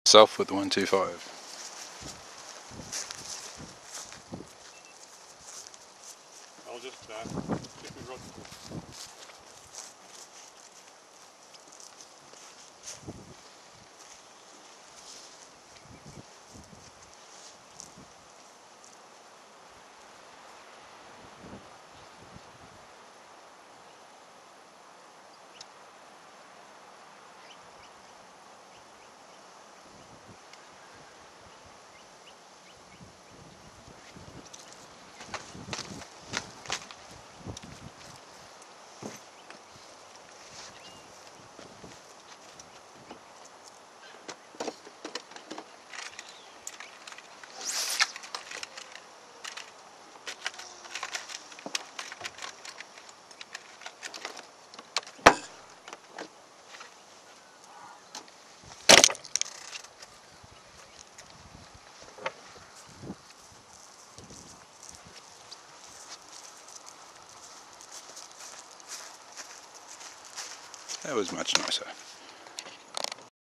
Self with the 125. I'll just keep it running. That was much nicer.